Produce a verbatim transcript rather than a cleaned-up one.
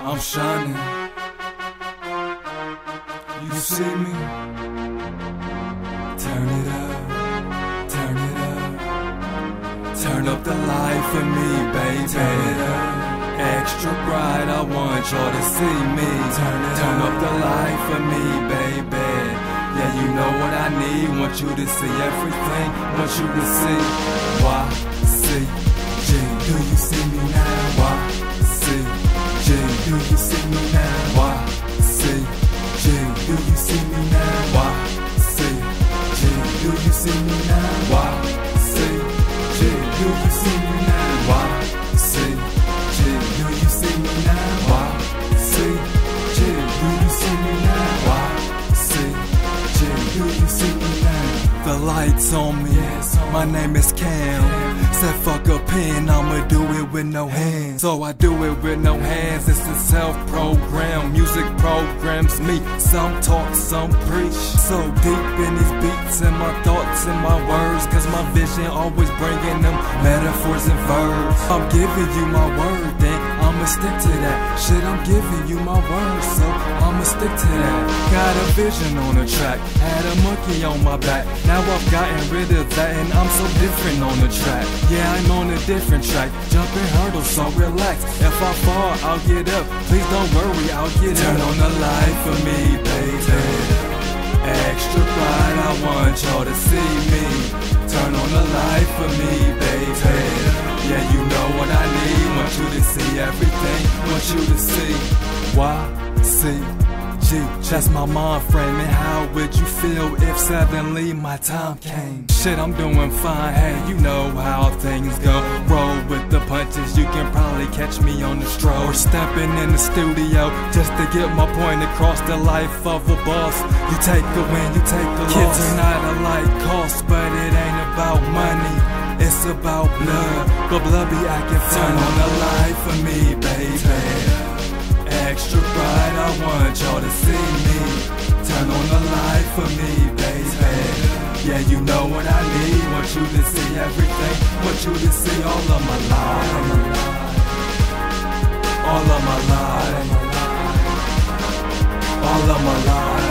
I'm shining. You see me? Turn it up, turn it up. Turn up the light for me, baby. Turn it up. Extra bright, I want y'all to see me. Turn it Turn up. up the light for me, baby. Yeah, you know what I need. Want you to see everything. Want you to see. Y C G. Do you see me now? Y C G. Do you see me now? Y C G. Do you see me now? Y C G. Do you see me now? Y C G. Do you see me now? Y C G. Do you see me now? Y C G. Do you see me now? Y C G. Do you see me now? The lights on me. My name is Cam. Said fuck a pen, I'ma do it with no hands. So I do it with no hands. It's a self-program. Music programs me. Some talk, some preach. So deep in these beats and my thoughts and my words, cause my vision always bringing them metaphors and verbs. I'm giving you my word, then I'ma stick to that. Shit, I'm giving you my word, so I'ma stick to that. Got a vision on the track, had a monkey on my back. Now I've gotten rid of that and I'm so different on the track. Yeah, I'm on a different track, jumping hurdles, so relax. If I fall, I'll get up. Please don't worry, I'll get Turn up. Turn on the light for me, baby. Extra bright, I want y'all to see me. Turn on the light for me, baby. Yeah, you know what I need. Want you to see everything. Want you to see Y C G. That's my mind framing. How would you feel if suddenly my time came? Shit, I'm doing fine. Hey, you know how things go. Roll with the punches. You can probably catch me on the stroll, or stepping in the studio just to get my point across. The life of a boss. You take the win, you take the loss. Kids are not alike cost, but it ain't about money. It's about blood, but blood be acting funny. Turn on the light for me, baby. Extra bright, I want y'all to see me. Turn on the light for me, baby. Yeah, you know what I need. Want you to see everything. Want you to see all of my life. All of my life. All of my life.